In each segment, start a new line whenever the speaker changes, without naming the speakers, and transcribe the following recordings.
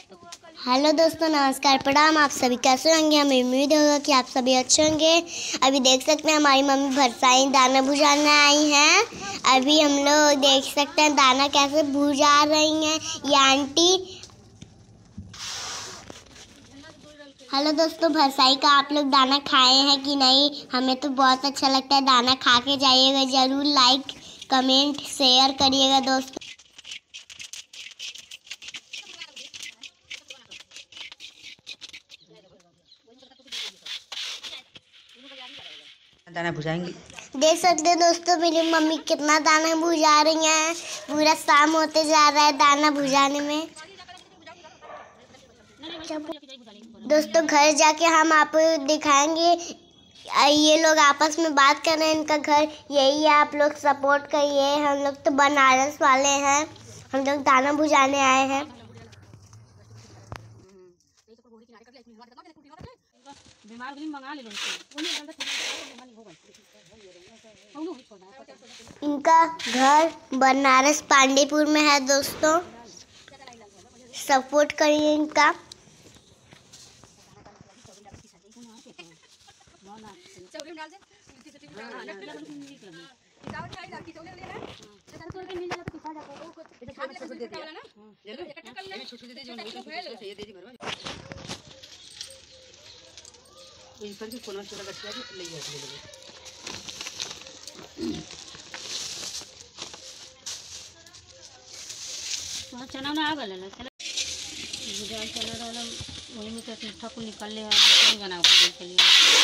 Hello दोस्तों, नमस्कार, प्रणाम। आप सभी कैसे होंगे? हमें उम्मीद होगा कि आप सभी अच्छे होंगे। अभी देख सकते हैं हमारी मम्मी भरसाई दाना भुजाने आई हैं। अभी हम लोग देख सकते हैं दाना कैसे भुजा रही हैं ये आंटी। हेलो दोस्तों, भरसाई का आप लोग दाना खाए हैं कि नहीं? हमें तो बहुत अच्छा लगता है। दाना खा के जाइएगा ज़रूर। लाइक कमेंट शेयर करिएगा दोस्तों।
दाना भुजाएंगे।
देख सकते हैं दोस्तों मेरी मम्मी कितना दाना भुजा रही हैं। पूरा शाम होते जा रहा है दाना भुजाने में। दोस्तों घर जाके हम आपको दिखाएंगे। ये लोग आपस में बात कर रहे हैं। इनका घर यही है, आप लोग सपोर्ट करिए। हम लोग तो बनारस वाले हैं। हम लोग दाना भुजाने आए हैं। इनका घर बनारस पांडेपुर में है दोस्तों। सपोर्ट करिए इनका।
चना ना आगल है चला गुजरात चला रहा वही में तो ठाकुर निकाल ले नहीं बनाओ के लिए।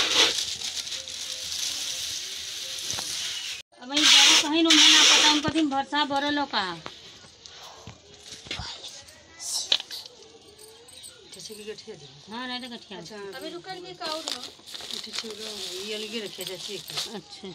अब ये बड़ा कहीं नो ना पता उनको दिन भरसा बरलो का
जैसे कि गठिया दे।
हां नहीं तो गठिया।
अच्छा अभी रुकल के का और ठीक है ये अलग रखे जैसे।
अच्छा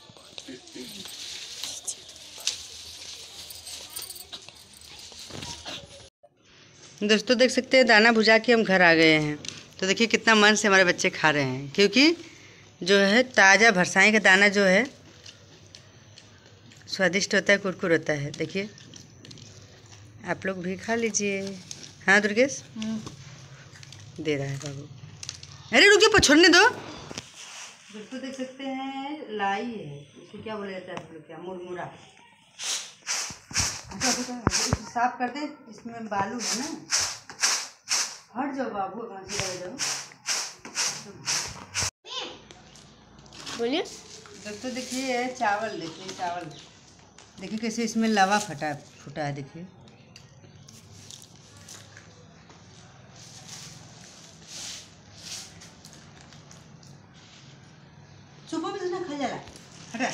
दोस्तों देख सकते हैं दाना भुजा के हम घर आ गए हैं। तो देखिए कितना मन से हमारे बच्चे खा रहे हैं, क्योंकि जो है ताज़ा भरसाई का दाना जो है स्वादिष्ट होता है, कुरकुर होता है। देखिए आप लोग भी खा लीजिए। हाँ दुर्गेश दे रहा है बाबू। अरे रुकिए छोड़ने दो। दोस्तों देख सकते हैं लाई है, इसको क्या बोला जाता है आप लोग, क्या मुरमुरा। साफ कर दे, इसमें बालू है ना। हट जाओ बाबू, कहाँ से रह जाओ।
बोलिए
दोस्तों देखिए चावल, देखिए चावल देखिए कैसे इसमें लावा फूटा है। देखिए सुबह भी ना खा जाला हटा।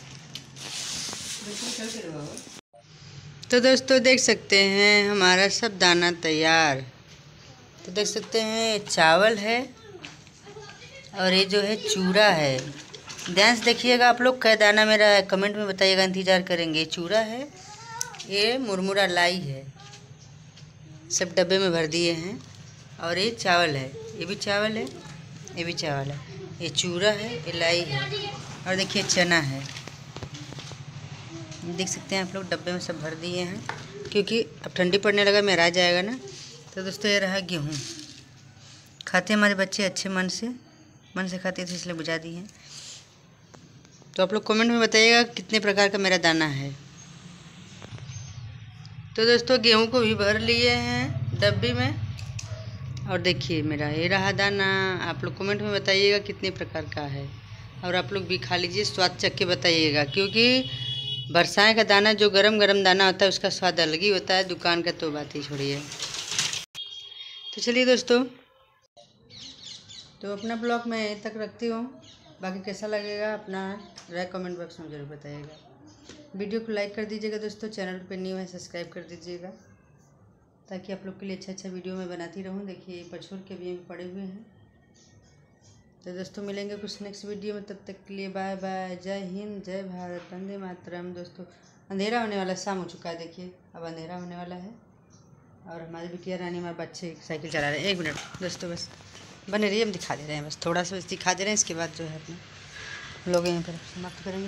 चल के रहो। तो दोस्तों देख सकते हैं हमारा सब दाना तैयार। तो देख सकते हैं चावल है और ये जो है चूरा है। ध्यान से देखिएगा आप लोग, क्या दाना मेरा है कमेंट में बताइएगा, इंतज़ार करेंगे। चूरा है, ये मुरमुरा लाई है, सब डब्बे में भर दिए हैं। और ये चावल है, ये भी चावल है, ये भी चावल है, ये चूरा है, ये लाई है। और देखिए चना है, देख सकते हैं आप लोग, डब्बे में सब भर दिए हैं, क्योंकि अब ठंडी पड़ने लगा, मेरा आ जाएगा ना। तो दोस्तों ये रहा गेहूँ। खाते हमारे बच्चे अच्छे मन से खाते थे, इसलिए बुझा दी हैं। तो आप लोग कमेंट में बताइएगा कितने प्रकार का मेरा दाना है। तो दोस्तों गेहूँ को भी भर लिए हैं डब्बी में। और देखिए मेरा ये रहा दाना। आप लोग कमेंट में बताइएगा कितने प्रकार का है, और आप लोग भी खा लीजिए, स्वाद चख के बताइएगा। क्योंकि बरसात का दाना जो गरम गरम दाना होता है उसका स्वाद अलग ही होता है, दुकान का तो बात ही छोड़िए। तो चलिए दोस्तों, तो अपना ब्लॉग मैं यहीं तक रखती हूँ। बाकी कैसा लगेगा अपना राय कमेंट बॉक्स में ज़रूर बताइएगा। वीडियो को लाइक कर दीजिएगा दोस्तों, चैनल पे न्यू है सब्सक्राइब कर दीजिएगा, ताकि आप लोग के लिए अच्छा वीडियो मैं बनाती रहूँ। देखिए पछोर के भी पड़े हुए हैं। तो दोस्तों मिलेंगे कुछ नेक्स्ट वीडियो में, तब तक के लिए बाय बाय। जय हिंद, जय भारत, वंदे मातरम। दोस्तों अंधेरा होने वाला, शाम हो चुका है, देखिए अब अंधेरा होने वाला है। और हमारी बिटिया रानी, हमारे बच्चे साइकिल चला रहे हैं। 1 मिनट दोस्तों बस बने रहिए, हम दिखा दे रहे हैं, बस थोड़ा सा बस दिखा दे रहे हैं। इसके बाद जो है अपने लोग यहीं पर समाप्त करेंगे।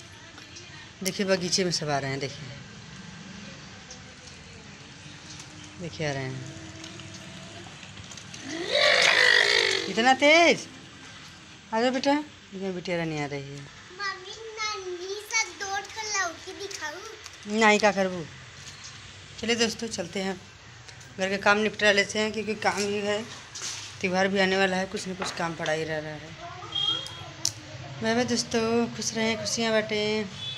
देखिए बगीचे में सब आ रहे हैं, देखिए देखिए आ रहे हैं इतना तेज। आ जाओ बेटा, लेकिन बिटिया नहीं आ रही है। नहीं का करबू। चलिए दोस्तों चलते हैं, घर के काम निपटा लेते हैं, क्योंकि काम ही है, त्यौहार भी आने वाला है, कुछ न कुछ काम पड़ा ही रह रहा है। बाय बाय दोस्तों, खुश रहें, खुशियाँ बांटें।